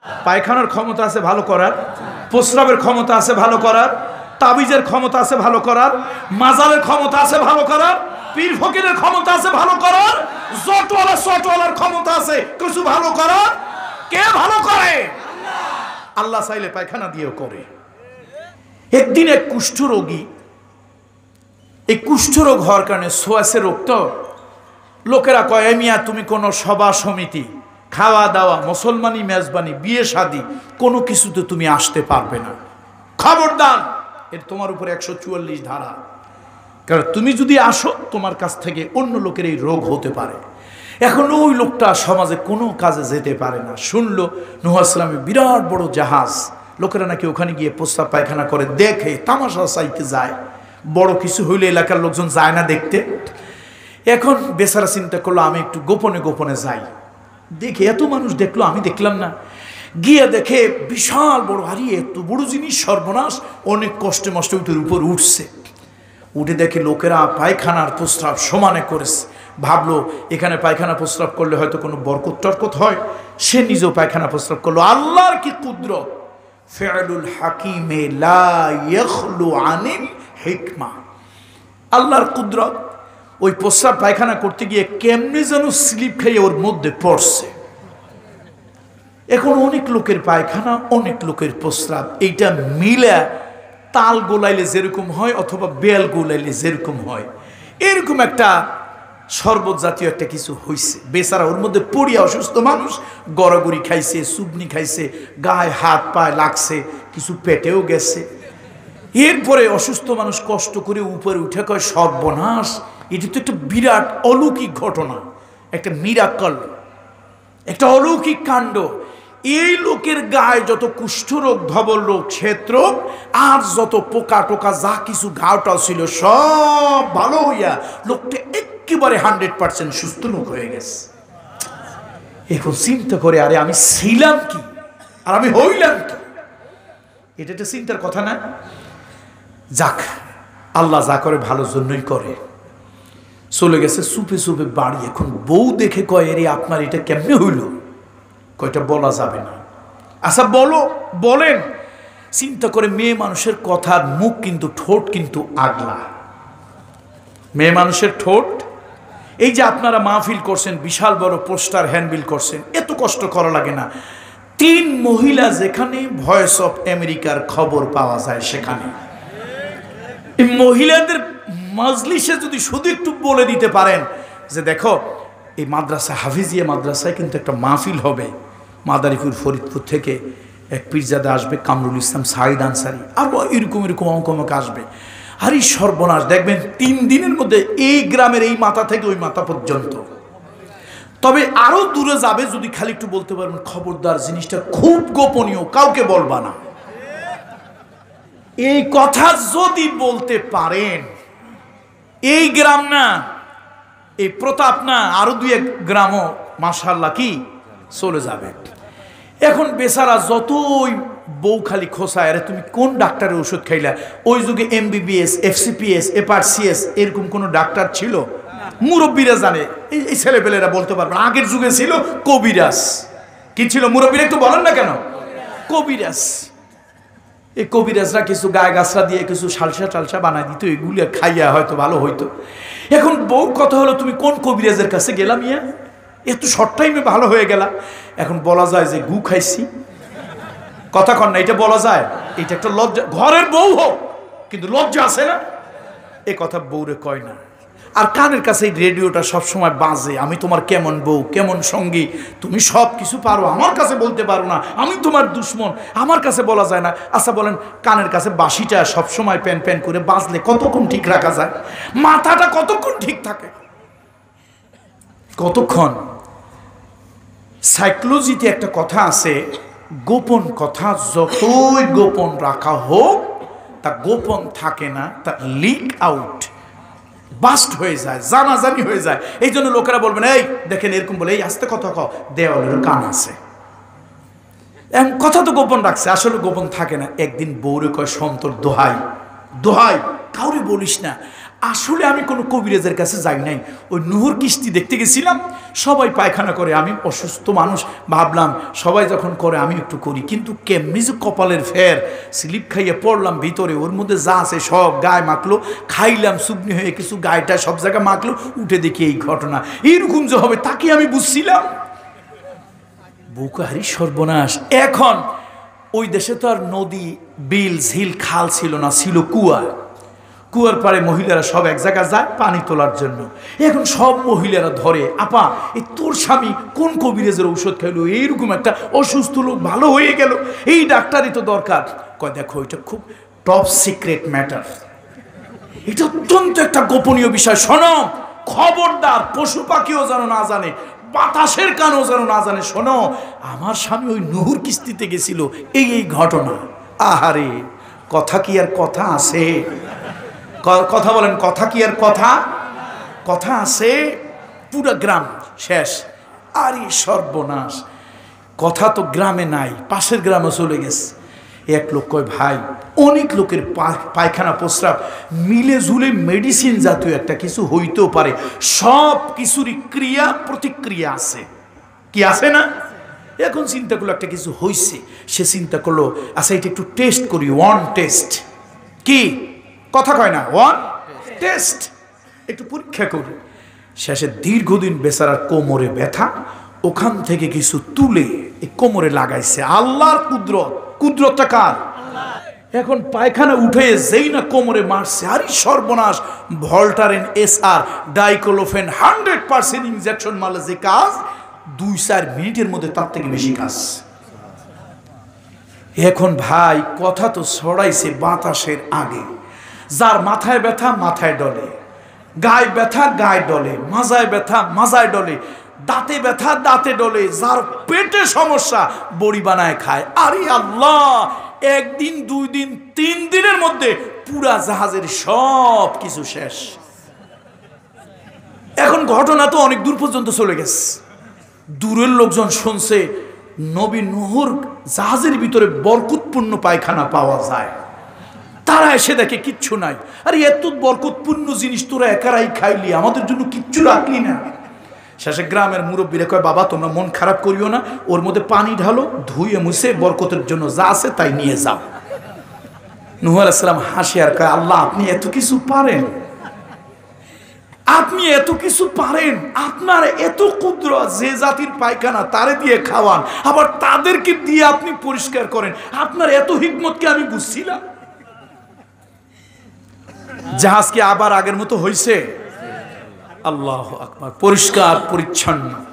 পায়খানার ক্ষমতা আছে ভালো করার, প্রস্রাবের ক্ষমতা আছে ভালো করার, তাবিজের ক্ষমতা আছে ভালো করার, মাজারের ক্ষমতা আছে ভালো করার, পীর ফকিরের ক্ষমতা আছে ভালো করার, জটওয়ালা শটওয়ালার ক্ষমতা আছে কিছু ভালো করার। কে ভালো করে? আল্লাহ চাইলে পায়খানা দিয়েও করে। একদিন এক কুষ্ঠরোগী, এই কুষ্ঠরোগ হওয়ার কারণে সোয়াসের রোগ, তো লোকেরা কয় মিয়া তুমি কোনো সভা সমিতি, খাওয়া দাওয়া, মুসলমানি মেজবানি, বিয়ে শাদী কোনো কিছুতে তুমি আসতে পারবে না, খবরদার, এর তোমার উপরে 144 ধারা। কারণ তুমি যদি আসো তোমার কাছ থেকে অন্য লোকের এই রোগ হতে পারে। এখন ওই লোকটা সমাজে কোনো কাজে যেতে পারে না। শুনলো নূহ আলাইহিস সালামের বিরাট বড় জাহাজ, লোকেরা নাকি ওখানে গিয়ে প্রস্রাব পায়খানা করে, দেখে, তামাশা চাইতে যায়। বড় কিছু হইলে এলাকার লোকজন যায় না দেখতে। এখন বেচারা চিন্তা করলো আমি একটু গোপনে গোপনে যাই, দেখে এত মানুষ দেখলো আমি দেখলাম না। গিয়ে দেখে বিশাল বড়, আরে এত বড় জিনিস, সর্বনাশ। অনেক কষ্টে মষ্টে উঠের উপর উঠছে, উঠে দেখে লোকেরা পায়খানার প্রস্রাব সমানে করেছে। ভাবলো এখানে পায়খানা প্রস্রাব করলে হয়তো কোনো বরকত টরকত হয়, সে নিজেও পায়খানা প্রস্রাব করলো। আল্লাহর কি কুদরত! ফিআলুল হাকিমে লা ইয়াখলু আনিল হিকমা। আল্লাহর কুদরত, ওই প্রস্রাব পায়খানা করতে গিয়ে কেমনে যেন স্লিপ খেয়ে ওর মধ্যে পড়ছে। এখন অনেক লোকের পায়খানা, অনেক লোকের প্রস্রাব, এইটা মিলে তাল গোলাইলে যেরকম হয় অথবা বেল গোলাইলে যেরকম হয়, এরকম একটা শরবত জাতীয় একটা কিছু হয়েছে। বেচারা ওর মধ্যে পড়িয়া অসুস্থ মানুষ গড়াগড়ি খাইছে, চুবনি খাইছে, গায়ে হাত পায়ে লাগছে, কিছু পেটেও গেছে। এরপরে অসুস্থ মানুষ কষ্ট করে উপরে উঠে কয় সর্বনাশ, এটি তো একটা বিরাট অলৌকিক ঘটনা, একটা মিরাকল, একটা অলৌকিক কাণ্ড। এই লোকের গায়ে যত কুষ্ঠরোগ, ধবল রোগ, ক্ষেত্র আর যত পোকা টোকা যা কিছু ঘাওটা ছিল সব ভালো হইয়া লোকটা একেবারে 100% সুস্থ লোক হয়ে গেছে। এখন চিন্তা করে, আরে আমি ছিলাম কি আর আমি হইলাম কি? এটা একটা চিন্তার কথা না? যাক, আল্লাহ যা করে ভালোর জন্যই করে। চলে গেছে চুপে চুপে বাড়ি। এখন বউ দেখে কয়, এরে আপনার এটা কেমনে হইল? কয়টা বলা যাবে না। আচ্ছা বলো, বলেন। চিন্তা করে, মেয়ে মানুষের কথার মুখ কিন্তু, ঠোঁট কিন্তু আগলা। মেয়ে মানুষের ঠোঁট, এই যে আপনারা মাহফিল করছেন, বিশাল বড় পোস্টার হ্যান্ডবিল করছেন, এত কষ্ট করা লাগে না। 3 মহিলা যেখানে ভয়েস অফ আমেরিকার খবর পাওয়া যায়, সেখানে এই মহিলাদের মজলিসে যদি শুধু একটু বলে দিতে পারেন যে দেখো এই মাদ্রাসা, হাফিজিয়া মাদ্রাসায় কিন্তু একটা মাহফিল হবে, মাদারীপুর ফরিদপুর থেকে এক পীরজাদা আসবে, কামরুল ইসলাম সাইদ আনসারি, আর এরকম এরকম অঙ্কমক আসবে। আর এই সর্বনাশ, দেখবেন 3 দিনের মধ্যে এই গ্রামের এই মাথা থেকে ওই মাথা পর্যন্ত। তবে আরো দূরে যাবে যদি খালি একটু বলতে পারবেন, খবরদার জিনিসটা খুব গোপনীয়, কাউকে বলবা না। এই কথা যদি বলতে পারেন, এই গ্রাম না, এই প্রতাপ না, আরো 2-1 গ্রামও মাশাআল্লাহ কি চলে যাবে। এখন বেচারা যতই বউ খালি খোসায়, আরে তুমি কোন ডাক্তারের ওষুধ খাইলা? ওই যুগে MBBS, FCPS, FRCS এরকম কোন ডাক্তার ছিল? মুরব্বীরা জানে, এই ছেলেপেলেরা বলতে পারবে না। আগের যুগে ছিল কবিরাজ। কি ছিল? মুরব্বীরা একটু বলেন না কেন? কবিরাজ। এই কবিরাজরা কিছু গায়ে গাছরা দিয়ে কিছু সালসা টালসা বানাই দিত, এগুলো খাইয়া হয়তো ভালো হইতো। এখন বউ কথা হলো, তুমি কোন কবিরাজের কাছে গেলাম ইয়া, এত শর্ট টাইমে ভালো হয়ে গেলা? এখন বলা যায় যে গু খাইছি, কথা কন না, এটা বলা যায়? এটা একটা লজ্জা, ঘরের বউ হোক কিন্তু লজ্জা আছে না? এ কথা বউরে কয় না। আর কানের কাছে এই রেডিওটা সবসময় বাজে, আমি তোমার কেমন বউ, কেমন সঙ্গী, তুমি সব কিছু পারো, আমার কাছে বলতে পারো না, আমি তোমার দুশ্মন, আমার কাছে বলা যায় না। আচ্ছা বলেন, কানের কাছে বাঁশিটা সবসময় প্যান প্যান করে বাজলে কতক্ষণ ঠিক রাখা যায়? মাথাটা কতক্ষণ ঠিক থাকে? কতক্ষণ? সাইকোলজিতে একটা কথা আছে, গোপন কথা যতই গোপন রাখা হোক, তা গোপন থাকে না, তা লিক আউট, বাস্ট হয়ে যায়, জানাজানি হয়ে যায়। এই জন্য লোকেরা বলবেন, এই দেখেন এরকম বলে, এই আস্তে কথা কও, দেওয়ালের কান আছে, এমন কথা তো গোপন রাখছে, আসলে গোপন থাকে না। একদিন বউরে কয়, সন্তর দোহাই, দোহাই কাউরে বলিস না, আসলে আমি কোনো কবিরাজের কাছে যাই নাই, ওই নুহুর কিস্তি দেখতে গেছিলাম, সবাই পায়খানা করে, আমি অসুস্থ মানুষ ভাবলাম সবাই যখন করে আমি একটু করি, কিন্তু কেমনি যে কপালের ফের, স্লিপ খাইয়ে পড়লাম ভিতরে, ওর মধ্যে যা আছে সব গায়ে মাখলো, খাইলাম শুকনি হয়ে কিছু গায়েটা সব জায়গায় মাখলো, উঠে দেখি এই ঘটনা, এইরকম যে হবে তাকে আমি বুঝছিলাম। বুকাহারি সর্বনাশ। এখন ওই দেশে তো আর নদী, বিল, ঝিল, খাল ছিল না, ছিল কুয়া। কুয়ার পাড়ে মহিলারা সব এক জায়গায় যায় পানি তোলার জন্য। এখন সব মহিলারা ধরে, আপা এই তোর স্বামী কোন কবিরাজের ঔষধ খাইলো, এইরকম একটা অসুস্থ লোক ভালো হয়ে গেল, এই ডাক্তারই তো দরকার। কয় দেখো এটা খুব টপ সিক্রেট ম্যাটার, এটা অত্যন্ত একটা গোপনীয় বিষয়, শোনো, খবরদার, পশু পাখিও যেন না জানে, বাতাসের কানও যেন না জানে। শোনো, আমার স্বামী ওই নুহুর কিস্তিতে গেছিল, এই এই ঘটনা। আহারে, কথা কি আর কথা আছে? কথা বলেন, কথা কি আর কথা? কথা আছে? পুরো গ্রাম শেষ। আরে সর্বনাশ, কথা তো গ্রামে নাই, পাশের গ্রামে চলে গেছে। এক লোক কয়, ভাই অনেক লোকের পায়খানা প্রস্রাব মিলে ঝুলে মেডিসিন জাতীয় একটা কিছু হইতেও পারে, সব কিছুরই ক্রিয়া প্রতিক্রিয়া আছে, কি আছে না? এখন চিন্তা করলো একটা কিছু হইছে, সে চিন্তা করলো আচ্ছা এটা একটু টেস্ট করি, ওয়ান টেস্ট। কি কথা কয় না, ওয়ান টেস্ট, একটু পরীক্ষা করি। শেষে দীর্ঘদিন বেচারার কোমরে ব্যথা, ওখান থেকে কিছু তুলে এই কোমরে লাগাইছে। আল্লাহর কুদরত, কুদরতটা কার? এখন পায়খানা উঠে যেই না কোমরে মারছে, আরে সর্বনাশ, ভল্টারেন এসআর ডাইক্লোফেন 100% ইনজেকশন মারলে যে কাজ, 2-4 মিনিটের মধ্যে তার থেকে বেশি কাজ। এখন ভাই কথা তো ছড়াইছে বাতাসের আগে। যার মাথায় ব্যথা মাথায় ডলে, গায়ে ব্যথা গায়ে ডলে, মাজায় ব্যথা মাজায় ডলে, দাঁতে ব্যথা দাঁতে ডলে, যার পেটে সমস্যা বড়ি বানায় খায়। আরে আল্লাহ, একদিন 2 দিন 3 দিনের মধ্যে পুরা জাহাজের সব কিছু শেষ। এখন ঘটনা তো অনেক দূর পর্যন্ত চলে গেছে, দূরের লোকজন শুনছে নবী নূহুর জাহাজের ভিতরে বরকতপূর্ণ পায়খানা পাওয়া যায়। তারা এসে দেখে কিচ্ছু নাই। আরে এত বরকতপূর্ণ জিনিস তোরা একারাই খাইলি, আমাদের জন্য কিচ্ছু রাখলি না। শেষে গ্রামের মুরব্বীরা কয়, বাবা তোমরা মন খারাপ করিও না, ওর মধ্যে পানি ঢালো, ধুয়ে মুছে বরকতের জন্য যা আছে তাই নিয়ে যাও। নূহ আলাইহিস সালাম হাসি আর কয়, আল্লাহ আপনি এত কিছু পারেন, আপনি এত কিছু পারেন, আপনার এত কুদরত, যে জাতির পায়খানা তারে দিয়ে খাওয়ান, আবার তাদেরকে দিয়ে আপনি পরিষ্কার করেন, আপনার এত হিকমতকে আমি বুঝছিলাম। জাহাজ কি আবার আগের মতো হয়েছে? আল্লাহু আকবার, পরিষ্কার পরিচ্ছন্ন।